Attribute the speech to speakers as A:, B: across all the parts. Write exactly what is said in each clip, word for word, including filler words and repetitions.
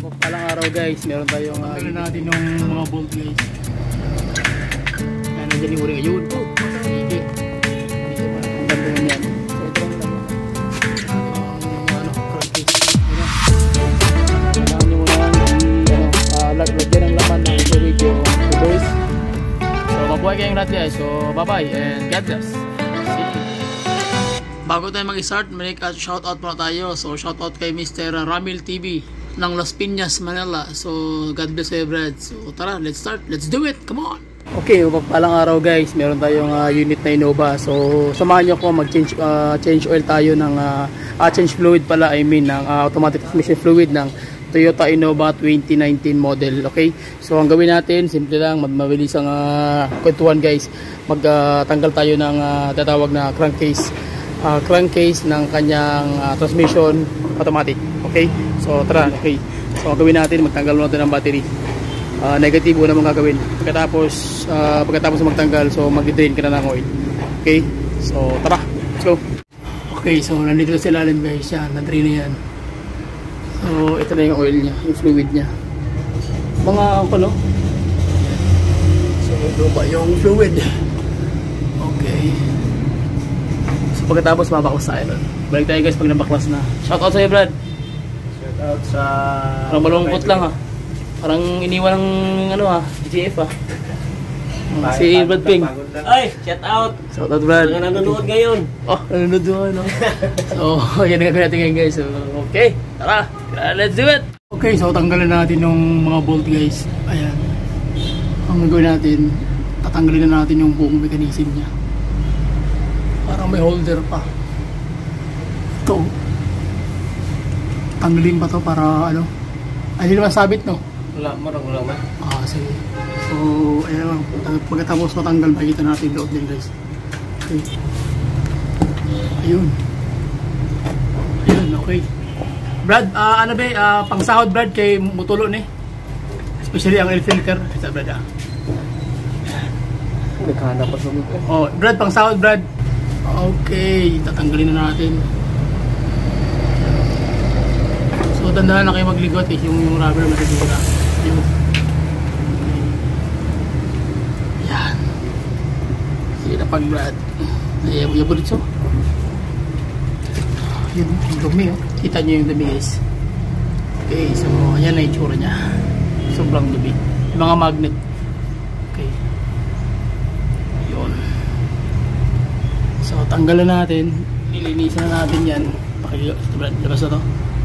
A: Palang araw guys, meron tayong uh, tanggalin natin yung mga bolt guys. Ayan, nandiyan yung uring. Ayun, oh, sige. Hindi ko man, ang ganda yan. So ito lang lang. Yung ano, crankcase. Kailangan nyo muna ano, uh, lagyan ng laman ng fluid yung boys. So mabuhay kayong lahat guys. So bye bye and God bless. Bago tayo mag-start, make a shoutout muna tayo. So shoutout kay Mister Ramil T V ng Las Piñas, Manila. So God bless you, Brad. So tara, let's start. Let's do it. Come on. Okay, palang araw guys. Meron tayong uh, unit na Innova. So samahan nyo ko mag-change uh, change oil tayo ng uh, uh, change fluid pala. I mean ng uh, automatic transmission fluid ng Toyota Innova twenty nineteen model. Okay? So ang gawin natin, simple lang, mabilis ang uh, kwentuhan guys. Magtanggal uh, tayo ng uh, tatawag na crankcase. Uh, crankcase ng kanyang uh, transmission automatic. Okay? So tara, okay. So ang gawin natin, magtanggal natin ng battery. Uh, negative una mong gagawin. Pagkatapos uh, pagkatapos magtanggal, so mag-drain ka na ng oil. Okay? So tara, let's go. Okay, so nandito sa ilalim guys, yan, na-drain na yan. So ito na yung oil niya, yung fluid niya. Mga ano? So ito ba yung fluid? Okay. Pagkatapos mabaklas tayo nun. Balik tayo guys pag nabaklas na. Shoutout sa'yo Brad.
B: Shoutout sa...
A: Parang malungkot lang ha. Parang iniwan ng ano ha, G F ha. Si Brad Ping.
B: Ay, shoutout.
A: Shoutout Brad.
B: Mga nanonood ngayon.
A: Oh, nanonood doon no. So, yan ang gagawin natin ngayon guys. So, okay, tara. Let's do it. Okay, so tanggalin natin yung mga bolt guys. Ayan. Ang gagawin natin, tatanggalin na natin yung buong mechanism niya. Parang may holder pa. Ito. Tanggalin pa to para ano. Ay, hindi naman sabit no?
B: Wala, marang wala man.
A: Ah, sige. So, ayan lang. Pagkatapos matanggal, makikita natin loob din guys. Okay. Ayun. Ayun, okay. Brad, uh, ano ba, uh, pang sahod Brad kay Mutulo ni. Especially ang air filter. Ito Brad ah.
B: Naghahanap pa sa mga.
A: Oh, Brad, pang sahod Brad. Okay, tatanggalin na natin. So, dandahan na kayo magligot eh. Yung, yung rubber matitira. Yung... Yan. Sige na pag Brad. Ayaw yung bulitso. Yun, yung dumi oh. Kita nyo yung dumi guys. Okay, so yan na yung tsura nya. Sobrang dumi. Yung mga magnet. Okay. Yun. So tanggalan natin, nilinisan na natin yan. Labas na to.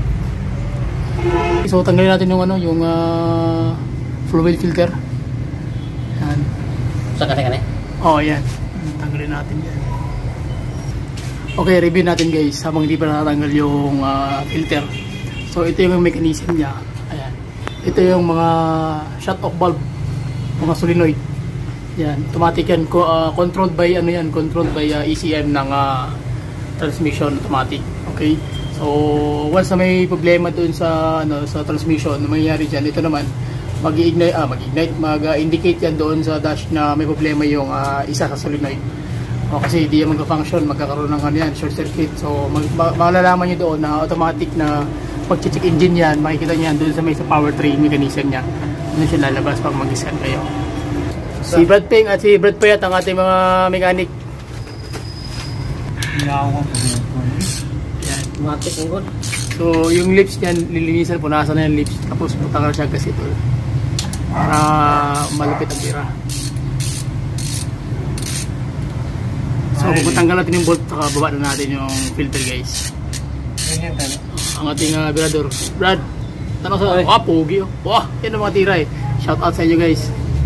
A: So tanggalin natin yung ano, yung uh, fluid filter. Yan.
B: Saan ka na?
A: Oh, yan. Tanggalin natin yan. Okay, review natin guys habang hindi pa natatanggal yung uh, filter. So ito yung mechanism niya. Ayan. Ito yung mga shut off valve, mga solenoid. Yan, automatic yan, uh, controlled by ano yan, controlled by uh, E C M ng uh, transmission automatic. Okay? So, once na may problema doon sa ano sa transmission, na mangyayari diyan, ito naman mag-ignite ah, mag-ignite, mag-indicate yan doon sa dash na may problema yung uh, isa sa solenoid. O, kasi hindi yan mag-function, magkakaroon ng ano yan, short circuit. So, mag malalaman niyo doon na automatic na pag-check engine yan, makikita niyan doon sa may sa powertrain mechanism niya. Ano siya lalabas pag mag-scan kayo. Si Brad Ping at si Brad Payat ang ating mga mechanic. Yan.
B: Matik ang god.
A: So yung lips niyan, lilinisan, punasan na yung lips. Tapos putanggal siya kasi ito. Para malupit ang tira. So puputanggal natin yung bolt, saka baba na natin yung filter guys. Ang ating uh, virador. Brad, tanong sa, ah, pogi oh. Wah, yan ang mga tira eh. Shout out sa inyo guys.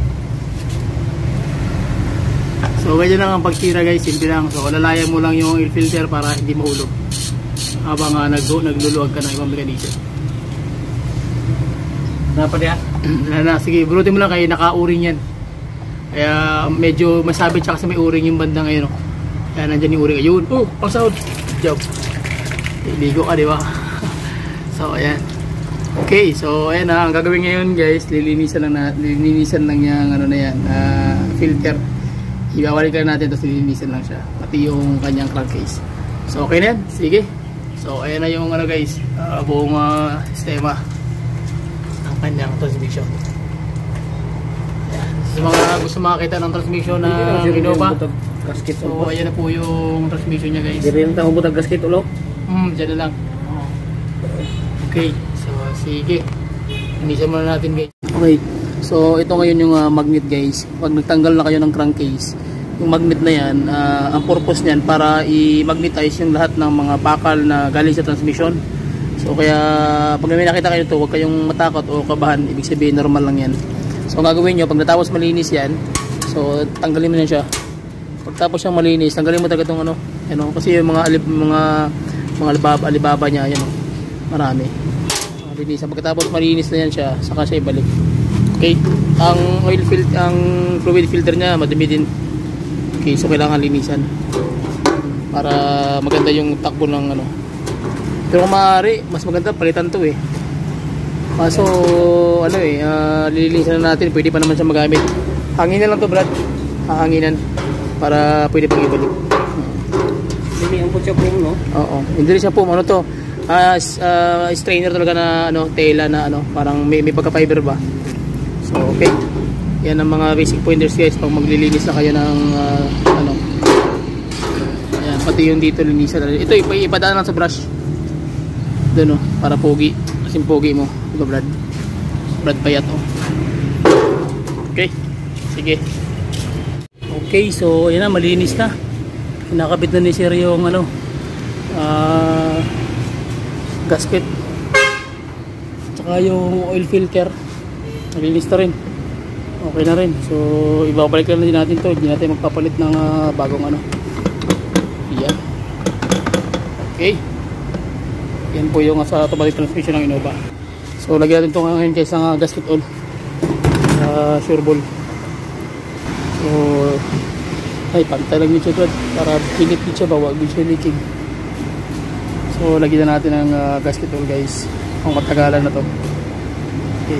A: So ganyan lang ang pagtira guys, simple lang. So lalayan mo lang yung air filter para hindi mahulog habang uh, nag nagluluwag ka ng ibang mechanism.
B: Dapat yan?
A: Na, sige, burutin mo lang kayo, naka-uring yan. Kaya medyo masabit siya kasi may uring yung banda ngayon. Oh. Kaya nandyan yung uring. Ayun, oh, pangsahod. Job. Iligo ka, di ba? So ayan. Okay, so ayan na, ang gagawin ngayon guys, lilinisan lang na, lilinisan lang yung ano na yan, uh, filter. Ibabalik lang natin, tapos lilinisan lang siya, pati yung kanyang crankcase. So okay na yan, sige. So ayan na yung ano guys, uh, buong uh, sistema. kanyang transmission. Ayan. Sa mga gusto makakita ng transmission na Innova, so ayan na po yung transmission niya guys.
B: Hindi rin tayo butag gasket ulo.
A: Hmm, dyan na lang. Oh. Okay, so sige. Inisan muna natin guys. Okay, so ito ngayon yung uh, magnet guys. Pag nagtanggal na kayo ng crankcase, yung magnet na yan, uh, ang purpose niyan para i-magnetize yung lahat ng mga bakal na galing sa transmission. So kaya pag may nakita kayo ito, huwag kayong matakot o kabahan. Ibig sabihin normal lang yan. So ang gagawin nyo, pag natapos malinis yan, so tanggalin mo na siya. Pagtapos siyang malinis, tanggalin mo talaga itong ano, ano, kasi yung mga alib, mga mga alibaba, alibaba niya, yan o, marami. Linisan. Pagkatapos malinis na yan siya, saka siya ibalik. Okay, ang oil filter, ang fluid filter niya madumi din. Okay, so kailangan linisan para maganda yung takbo ng ano. Pero kung maaari, mas maganda palitan to eh. Kaso ano eh, uh, lilinisan na natin, pwede pa naman siya magamit. Hanginan lang to Brad, hahanginan para pwede pang ibalik.
B: Hindi ang putya po no?
A: Oo, hindi rin siya po, ano to, uh, uh, strainer talaga na ano, tela na ano, parang may, may pagka-fiber ba. So okay, yan ang mga basic pointers guys pag maglilinis na kayo ng uh, ano, ayan, pati yung dito linisan na rin. Ito ipa ipadaan lang sa brush doon, no, para pogi, kasing pogi mo. Ito Brad, Brad Payat oh. Okay, sige. Okay, so yan na, malinis na. Kinakabit na ni Sir yung ano, uh, gasket tsaka yung oil filter, malinis na rin, okay na rin. So ibabalik lang din natin to, hindi natin magpapalit ng uh, bagong ano. Yan. Okay, yan po yung sa automatic transmission ng Innova. So lagyan natin ito ngayon guys ng uh, gasket oil, uh, sure ball. So ay, pantay lang nito para pinit siya ba, wag siya leaking. So lagyan na natin ang uh, gasket oil guys, ang matagalan na to. Okay,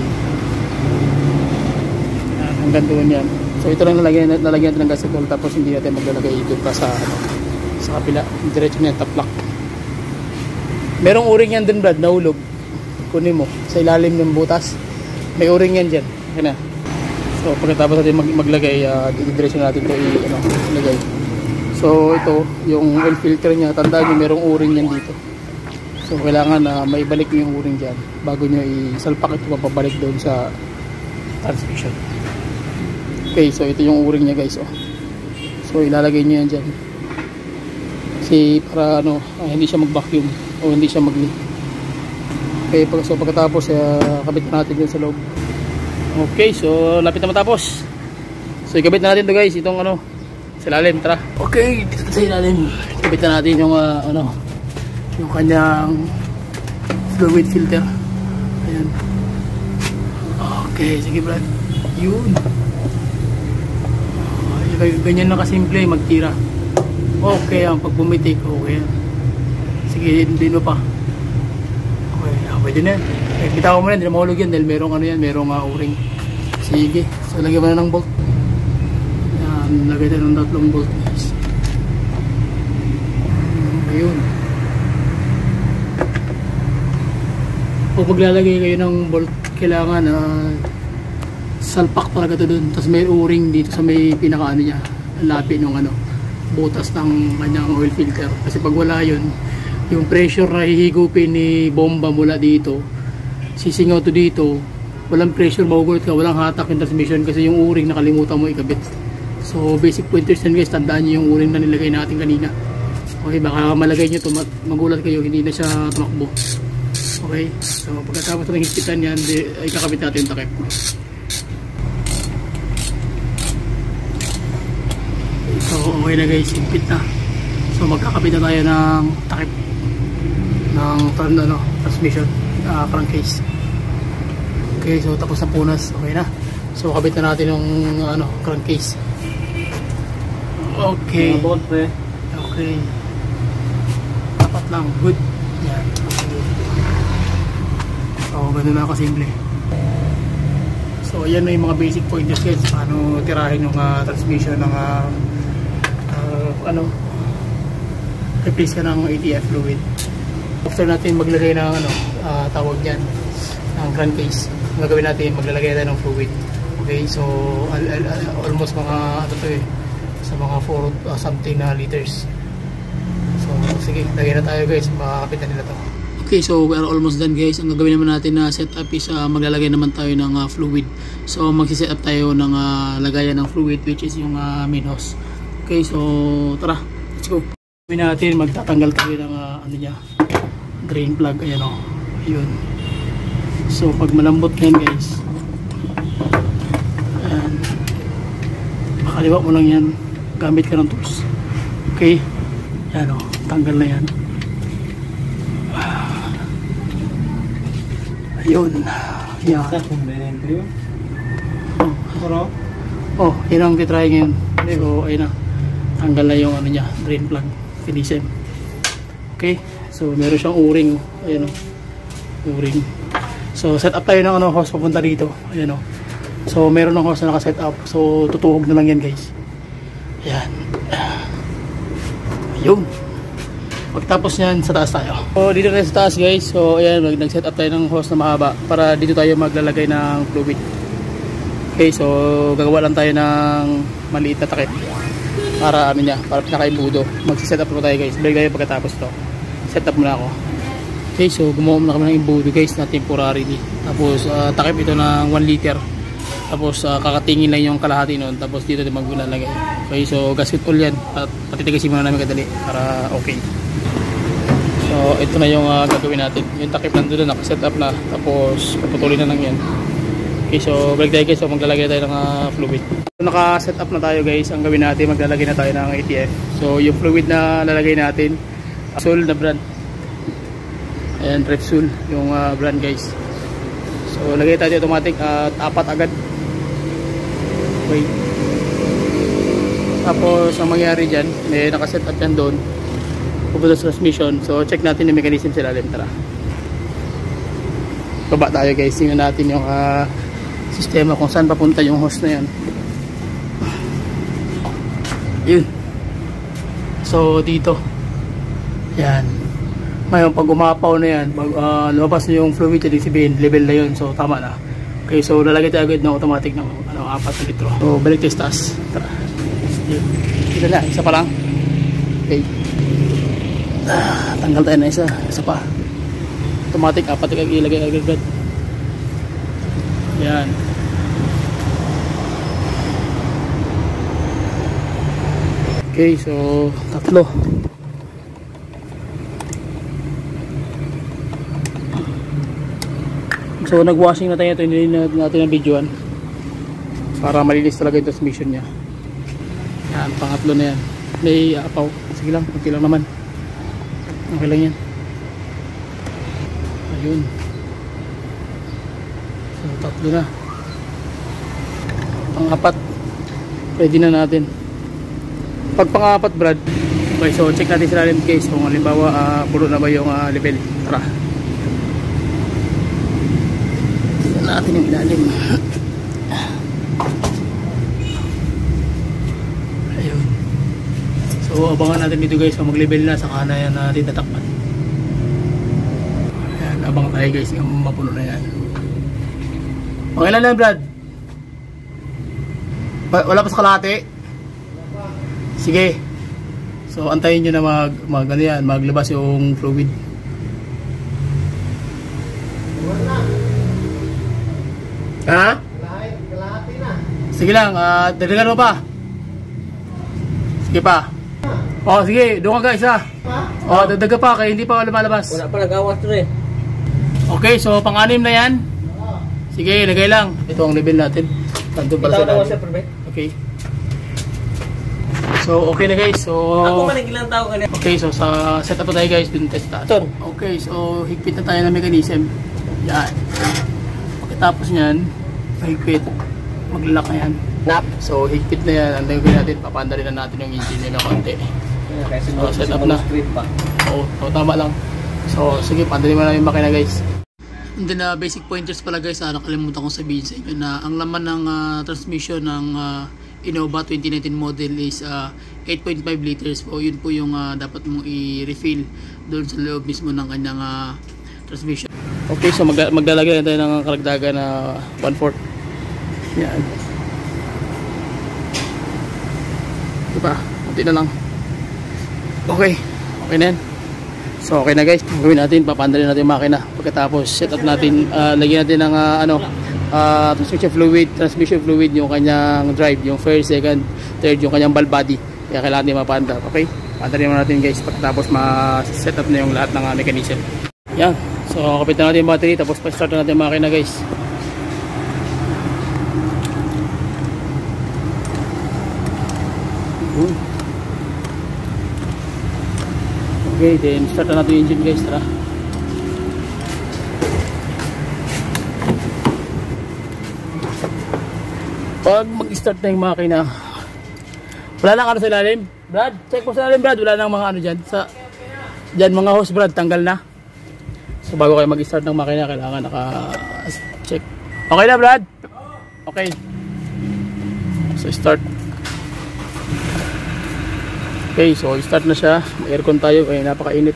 A: yan, hanggang doon yan. So ito lang nalagyan, nalagyan natin ng gasket oil, tapos hindi natin maglalagay ito pa sa ano, sa kabila, diretso na yung taplak. Merong uring yan din Brad, nahulog, kunin mo sa ilalim ng butas, may uring yan dyan. Okay na. So pagkatapos natin mag maglagay, uh, didiretso natin ito i-ano, ilagay. So ito, yung oil filter niya, tandaan nyo merong o-ring yan dito. So kailangan na uh, maibalik nyo yung o-ring dyan bago nyo isalpak ito papabalik doon sa transmission. Okay, so ito yung o-ring niya guys oh. So ilalagay nyo yan dyan kasi para ano, uh, hindi siya mag-vacuum o hindi siya mag-leak. Okay, so pagkatapos uh, kabit natin dyan sa loob. Okay, so lapit na matapos. So ikabit na natin to guys, itong ano, sa ilalim, tara. Okay, dito sa ilalim, ikabit na natin yung uh, ano, yung kanyang fluid filter. Ayan. Okay, sige Brad. Yun. Okay, ganyan na kasimple, magtira. Okay, ang pag bumitik, okay. Sige, hindi mo pa. Okay, pwede na yan. Eh, kita ko mo na, hindi na mahulog yan dahil merong ano yan, merong uh, o-ring. Sige, so lagyan mo na ng bolt. Yan, lagay tayo ng tatlong bolt guys. Ayun. Pag maglalagay kayo ng bolt, kailangan uh, salpak talaga ito dun. Tapos may o-ring dito sa may pinaka ano niya, lapit ng ano, butas ng kanyang oil filter. Kasi pag wala yun, yung pressure na hihigupin ni bomba mula dito, sisingaw to dito, walang pressure, magugulat ka, walang hatak yung transmission kasi yung o-ring nakalimutan mo ikabit. So basic pointers yan guys, tandaan nyo yung o-ring na nilagay natin kanina. Okay, baka malagay nyo to, magulat kayo, hindi na siya tumakbo. Okay, so pagkatapos ng higpitan yan, di, ay kakabit natin yung takip. So okay na guys, higpit na. So magkakabit na tayo ng takip ng ano, transmission, uh, crankcase. Okay, so tapos na punas, okay na. So kabit na natin yung ano, crankcase. Okay. Okay. Tapat lang, good. Yan. So ganun na kasimple. So ayan na yung mga basic pointers guys, paano tirahin yung uh, transmission ng uh, uh, ano, replace ka ng A T F fluid. After natin maglagay ng ano, uh, tawag niyan, ng crankcase. ang gagawin natin, maglalagay tayo ng fluid. Okay, so al al al almost mga ano to eh, sa mga four uh, something na liters. So sige, lagay na tayo guys, makakapit na nila to. Okay, so we are almost done guys. Ang gagawin naman natin na setup is uh, maglalagay naman tayo ng uh, fluid. So magsi-set up tayo ng uh, lagayan ng fluid, which is yung uh, main hose. Okay, so tara, let's go. Gawin natin, magtatanggal tayo ng uh, ano niya, drain plug. Ayan o, ayun. So pag malambot yan guys, ayan, makaliwa mo lang yan, gamit ka ng tools. Okay, ayan o, tanggal na yan. Ayun. Yan. Oh, oh yun ang titry ngayon. So, ayun na. Tanggal na yung ano niya, drain plug. Finisem. Okay. So, meron siyang o-ring. Ayun o. O-ring. So, set up tayo ng ano, hose papunta dito. Ayun o. So, meron ng hose na naka-set up. So, tutuhog na lang yan guys. Ayan. Ayun. Pagtapos niyan, sa taas tayo. So, dito tayo sa taas guys. So, ayan, nag-set up tayo ng hose na mahaba para dito tayo maglalagay ng fluid. Okay, so gagawa lang tayo ng maliit na takip para ano niya, para pinaka-imbudo. Magsi-set up na tayo guys. Balik tayo pagkatapos to. Set up muna ako. Okay, so gumawa muna kami ng imbudo guys na temporary. Tapos, uh, takip ito ng one liter. Tapos, uh, kakatingin lang yung kalahati nun. Tapos, dito din maglalagay. Okay, so gasket all yan. At patitigasin muna namin kadali para okay. So, ito na yung uh, gagawin natin. Yung takip nandun na, nakaset up na. Tapos, papatuloy na lang yan. Okay, so, balik tayo guys. So, maglalagay tayo ng uh, fluid. So, nakaset up na tayo guys. Ang gawin natin, maglalagay na tayo ng A T F. So, yung fluid na lalagay natin, Repsol na brand. Ayan, Repsol, yung uh, brand guys. So, lagay tayo automatic at uh, apat agad. Okay. Tapos, ang mangyari dyan, may nakaset up yan doon. Pupunta sa transmission. So check natin yung mechanism sa ilalim. Tara. Baba tayo guys. Tingnan natin yung uh, sistema kung saan papunta yung hose na yan. Yun. So dito. Yan. Ngayon pag umapaw na yan, pag uh, lumabas na yung fluid, ibig sabihin level na yun. So tama na. Okay, so lalagay tayo agad ng automatic ng ano, apat na litro. So balik tayo sa taas. Tara. Yun. Ito na. Isa pa lang. Okay. Ah, tanggal tayo na isa, isa pa automatic, apat yung ilagay agad. Yan. Okay, so tatlo. So nag-washing na tayo ito, hindi natin ang videoan para malinis talaga yung transmission nya. Yan, pangatlo na yan. May apaw, sige lang, okay lang naman. Okay lang yan. Ayun. So, tatlo na. Pang-apat. Pwede na natin. Pag pang-apat, Brad. Okay, so check natin sa ilalim case. Kung halimbawa, uh, puno na ba yung uh, level. Tara. Tignan natin yung ilalim. So abangan natin dito guys, mag-level na, saka na yan natin tatakpan. Ayan, abang tayo guys, yung mapuno na yan. Okay lang lang Brad? Wala pa sa kalahati? Sige. So antayin nyo na mag, mag ano yan, maglabas yung fluid. Ha? Kalahati na. Sige lang, uh, dadagan mo pa. Sige pa. Oh, sige, doon ka guys ha. Oh, dadaga pa kaya hindi pa lumalabas.
B: Wala pa nagawas to eh.
A: Okay, so pang-anim na yan. Sige, lagay lang. Ito ang level natin. Nandun para sa ilalim. Okay. So, okay na guys. So,
B: ako man ilang tao ka.
A: Okay, so sa setup na tayo guys, dun test tayo. Okay, so higpit na tayo ng mechanism. Yan. Pagkatapos niyan, higpit. Mag-lock na yan.
B: Nap.
A: So, higpit na yan. Ang gagawin natin, papanda rin na natin yung engine nyo na konti. So, set up na. Oo, so, tama lang. So, sige, pandali mo na yung makina guys. And then, uh, basic pointers pala guys, ah, nakalimutan kong sabihin sa inyo na ang laman ng uh, transmission ng uh, Innova twenty nineteen model is uh, eight point five liters po. Yun po yung uh, dapat mong i-refill doon sa loob mismo ng kanyang uh, transmission. Okay, so magla maglalagay na tayo ng karagdagan na one fourth. Yan. Diba? Kunti na lang. Okay. Okay na yan. So okay na guys, gawin natin, papandalin natin yung makina. Pagkatapos set up natin, uh, lagyan natin ng uh, ano, uh, transmission fluid, transmission fluid yung kanyang drive, yung first, second, third, yung kanyang valve body. Kaya kailangan natin mapanda. Okay? Pandalin natin guys pagkatapos ma-set up na yung lahat ng uh, mechanism. Yan. So kapitan natin yung battery, tapos pa-start natin yung makina guys. Uh. Okay, then start na natin yung engine guys, tara. Pag mag-start na yung makina, wala lang ano sa ilalim. Brad, check mo sa ilalim Brad, wala lang mga ano dyan. Sa, dyan mga hose Brad, tanggal na. So bago kayo mag-start ng makina, kailangan naka-check. Okay na Brad? Okay. So start. Okay, so start na siya. May aircon tayo kaya napakainit.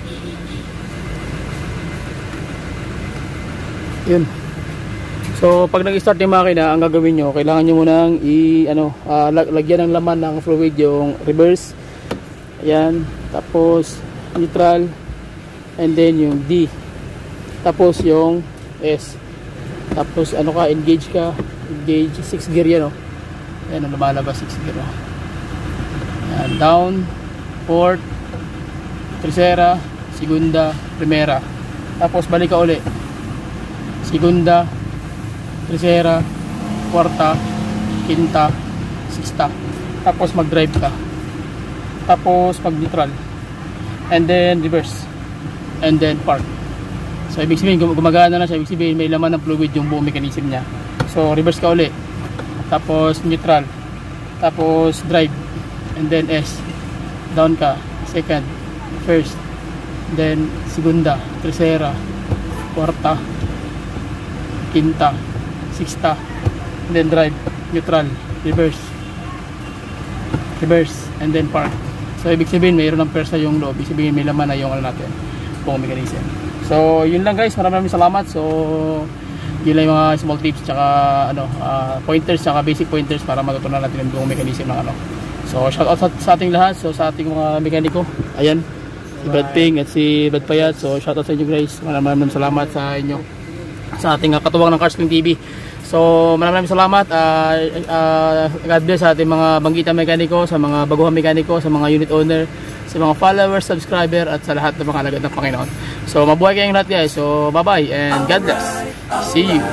A: Yun. So pag nag-start yung makina, ang gagawin nyo, kailangan nyo munang i ano, uh, lagyan ng laman ng fluid yung reverse. Ayan, tapos neutral, and then yung D. Tapos yung S. Tapos ano ka, engage ka, engage six gear yan, oh. Ayan, lumalabas six gear, oh. Ayan, down, fourth, tercera, segunda, primera. Tapos balik ka uli. Segunda, tercera, kwarta, quinta, sixta. Tapos mag-drive ka. Tapos mag-neutral. And then reverse. And then park. So ibig sabihin gumagana na siya. Ibig sabihin may laman ng fluid yung buong mechanism niya. So reverse ka uli. Tapos neutral. Tapos drive. And then S. Down ka. Second. First. Then segunda, tercera, kwarta, quinta, sixta. And then drive. Neutral. Reverse. Reverse. And then park. So ibig sabihin mayroon ng persa yung loob. Ibig sabihin may laman na yung ano natin, buong mechanism. So yun lang guys. Maraming salamat. So yun lang yung mga small tips tsaka ano, uh, pointers tsaka basic pointers para matutunan natin yung buong mechanism ng ano. So shout out sa, sa ating lahat, so sa ating mga mekaniko. Ayan, si Brad Ping at si Brad Payat. So shout out sa inyo guys. Maraming salamat sa inyo, sa ating uh, katuwang ng Carspring T V. So maraming salamat. uh, uh, God bless sa ating mga banggitang mekaniko, sa mga baguhang mekaniko, sa mga unit owner, sa mga followers, subscriber, at sa lahat ng mga alagad ng Panginoon. So mabuhay kayong lahat guys. So bye bye and God bless. See you.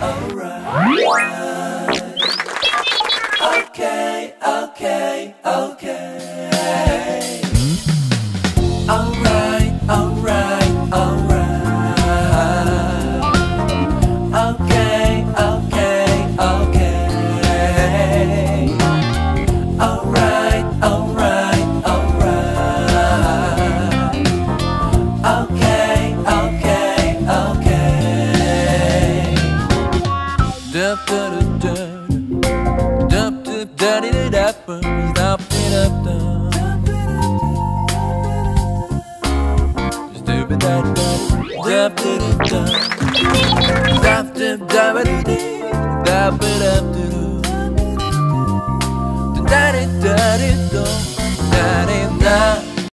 C: Okay, okay, okay. Alright, alright, alright. Okay, okay, okay. Alright, alright, alright. Okay, okay, okay. Da da da da. Da da da da da da da da. Just do it da da da da da da da da da da da da da da.